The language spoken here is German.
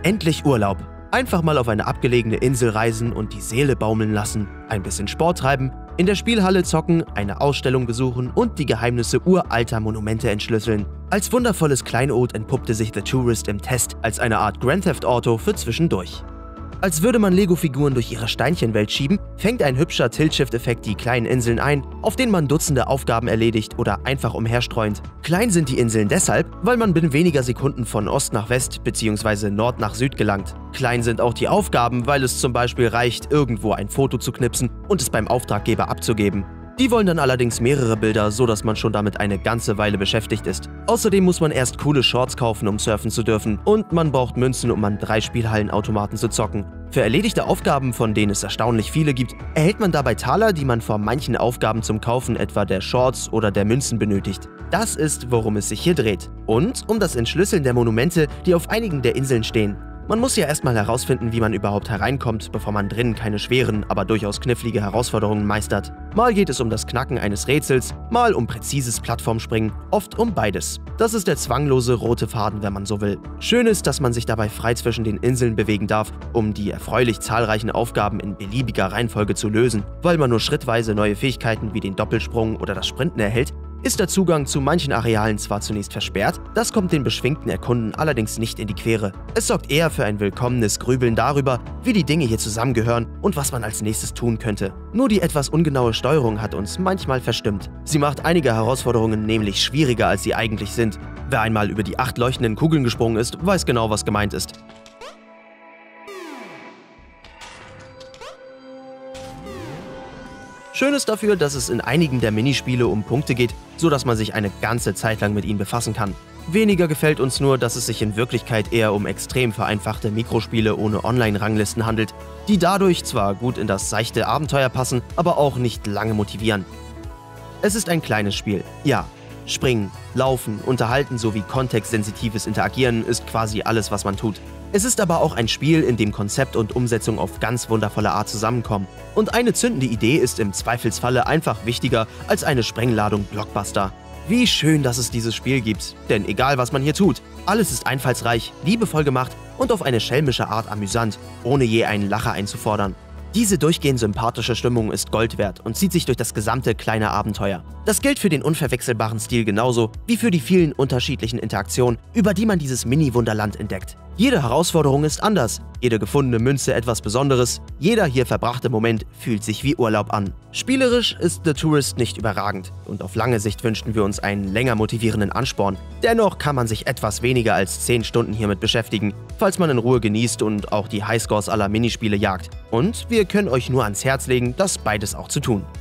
Endlich Urlaub. Einfach mal auf eine abgelegene Insel reisen und die Seele baumeln lassen, ein bisschen Sport treiben, in der Spielhalle zocken, eine Ausstellung besuchen und die Geheimnisse uralter Monumente entschlüsseln. Als wundervolles Kleinod entpuppte sich The Tourist im Test als eine Art Grand Theft Auto für zwischendurch. Als würde man Lego-Figuren durch ihre Steinchenwelt schieben, fängt ein hübscher Tilt-Shift-Effekt die kleinen Inseln ein, auf denen man Dutzende Aufgaben erledigt oder einfach umherstreunt. Klein sind die Inseln deshalb, weil man binnen weniger Sekunden von Ost nach West bzw. Nord nach Süd gelangt. Klein sind auch die Aufgaben, weil es zum Beispiel reicht, irgendwo ein Foto zu knipsen und es beim Auftraggeber abzugeben. Die wollen dann allerdings mehrere Bilder, so dass man schon damit eine ganze Weile beschäftigt ist. Außerdem muss man erst coole Shorts kaufen, um surfen zu dürfen, und man braucht Münzen, um an 3 Spielhallenautomaten zu zocken. Für erledigte Aufgaben, von denen es erstaunlich viele gibt, erhält man dabei Taler, die man vor manchen Aufgaben zum Kaufen etwa der Shorts oder der Münzen benötigt. Das ist, worum es sich hier dreht. Und um das Entschlüsseln der Monumente, die auf einigen der Inseln stehen. Man muss ja erstmal herausfinden, wie man überhaupt hereinkommt, bevor man drinnen keine schweren, aber durchaus knifflige Herausforderungen meistert. Mal geht es um das Knacken eines Rätsels, mal um präzises Plattformspringen, oft um beides. Das ist der zwanglose rote Faden, wenn man so will. Schön ist, dass man sich dabei frei zwischen den Inseln bewegen darf, um die erfreulich zahlreichen Aufgaben in beliebiger Reihenfolge zu lösen. Weil man nur schrittweise neue Fähigkeiten wie den Doppelsprung oder das Sprinten erhält, ist der Zugang zu manchen Arealen zwar zunächst versperrt, das kommt den beschwingten Erkunden allerdings nicht in die Quere. Es sorgt eher für ein willkommenes Grübeln darüber, wie die Dinge hier zusammengehören und was man als nächstes tun könnte. Nur die etwas ungenaue Steuerung hat uns manchmal verstimmt. Sie macht einige Herausforderungen nämlich schwieriger, als sie eigentlich sind. Wer einmal über die 8 leuchtenden Kugeln gesprungen ist, weiß genau, was gemeint ist. Schön ist dafür, dass es in einigen der Minispiele um Punkte geht, so dass man sich eine ganze Zeit lang mit ihnen befassen kann. Weniger gefällt uns nur, dass es sich in Wirklichkeit eher um extrem vereinfachte Mikrospiele ohne Online-Ranglisten handelt, die dadurch zwar gut in das seichte Abenteuer passen, aber auch nicht lange motivieren. Es ist ein kleines Spiel, ja. Springen, Laufen, Unterhalten sowie kontextsensitives Interagieren ist quasi alles, was man tut. Es ist aber auch ein Spiel, in dem Konzept und Umsetzung auf ganz wundervolle Art zusammenkommen. Und eine zündende Idee ist im Zweifelsfalle einfach wichtiger als eine Sprengladung Blockbuster. Wie schön, dass es dieses Spiel gibt, denn egal was man hier tut, alles ist einfallsreich, liebevoll gemacht und auf eine schelmische Art amüsant, ohne je einen Lacher einzufordern. Diese durchgehend sympathische Stimmung ist Gold wert und zieht sich durch das gesamte kleine Abenteuer. Das gilt für den unverwechselbaren Stil genauso wie für die vielen unterschiedlichen Interaktionen, über die man dieses Mini-Wunderland entdeckt. Jede Herausforderung ist anders, jede gefundene Münze etwas Besonderes, jeder hier verbrachte Moment fühlt sich wie Urlaub an. Spielerisch ist The Tourist nicht überragend und auf lange Sicht wünschten wir uns einen länger motivierenden Ansporn. Dennoch kann man sich etwas weniger als 10 Stunden hiermit beschäftigen, falls man in Ruhe genießt und auch die Highscores aller Minispiele jagt. Und wir können euch nur ans Herz legen, das beides auch zu tun.